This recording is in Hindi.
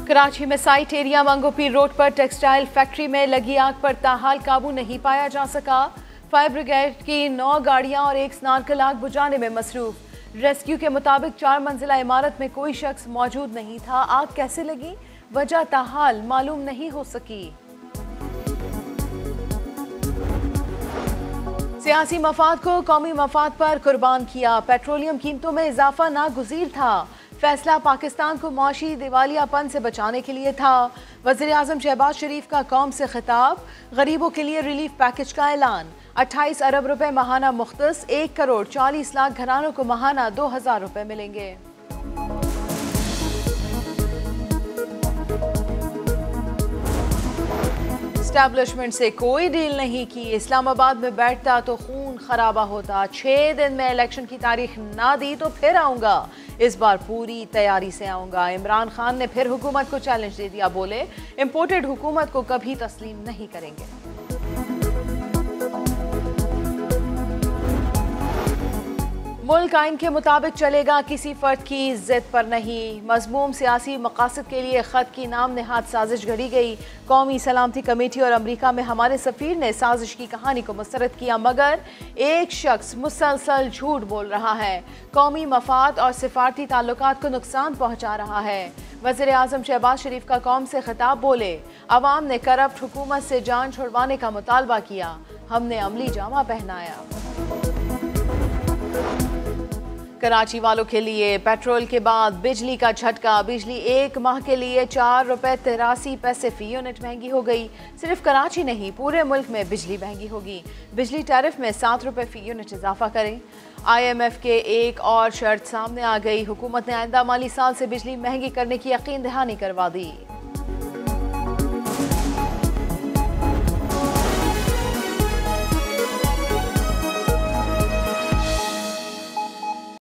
कराची में साइट एरिया मंगोपीर रोड पर टेक्सटाइल फैक्ट्री में लगी आग पर ताहाल काबू नहीं पाया जा सका। फायर ब्रिगेड की 9 गाड़ियां और एक स्नार्कल आग बुझाने में मसरूफ। रेस्क्यू के मुताबिक 4 मंजिला इमारत में कोई शख्स मौजूद नहीं था। आग कैसे लगी, वजह ताहाल मालूम नहीं हो सकी। सियासी मफाद को कौमी मफाद पर कुर्बान किया। पेट्रोलियम कीमतों में इजाफा नागुज़ीर था। फैसला पाकिस्तान को मौशी दिवालियापन से बचाने के लिए था। वज़ीर आज़म शहबाज शरीफ का कौम से खिताब। गरीबों के लिए रिलीफ पैकेज का ऐलान। 28 अरब रुपए माहाना मुख्तस। 1 करोड़ 40 लाख घरानों को माहाना 2000 रुपए मिलेंगे। एस्टैब्लिशमेंट से कोई डील नहीं की। इस्लामाबाद में बैठता तो खून खराबा होता। 6 दिन में इलेक्शन की तारीख ना दी तो फिर आऊंगा। इस बार पूरी तैयारी से आऊंगा। इमरान खान ने फिर हुकूमत को चैलेंज दे दिया। बोले इंपोर्टेड हुकूमत को कभी तस्लीम नहीं करेंगे। मुल्क आइन के मुताबिक चलेगा, किसी फर्द की जिद पर नहीं। मज़मूम सियासी मकासद के लिए ख़त की नाम नेहाद साजिश घड़ी गई। कौमी सलामती कमेटी और अमरीका में हमारे सफ़ीर ने साजिश की कहानी को मुस्तरद किया, मगर एक शख्स मुसलसल झूठ बोल रहा है। कौमी मफाद और सिफारती ताल्लुकात को नुकसान पहुँचा रहा है। वज़ीर आज़म शहबाज शरीफ का कौम से खिताब। बोले अवाम ने करप्ट हुकूमत से जान छुड़वाने का मुतालबा किया, हमने अमली जामा पहनाया। कराची वालों के लिए पेट्रोल के बाद बिजली का झटका। बिजली 1 माह के लिए 4 रुपए 83 पैसे फी यूनिट महंगी हो गई। सिर्फ कराची नहीं, पूरे मुल्क में बिजली महंगी होगी। बिजली टैरिफ में 7 रुपए फी यूनिट इजाफा करें। IMF के एक और शर्त सामने आ गई। हुकूमत ने आइंदा माली साल से बिजली महंगी करने की यकीन दहानी करवा दी।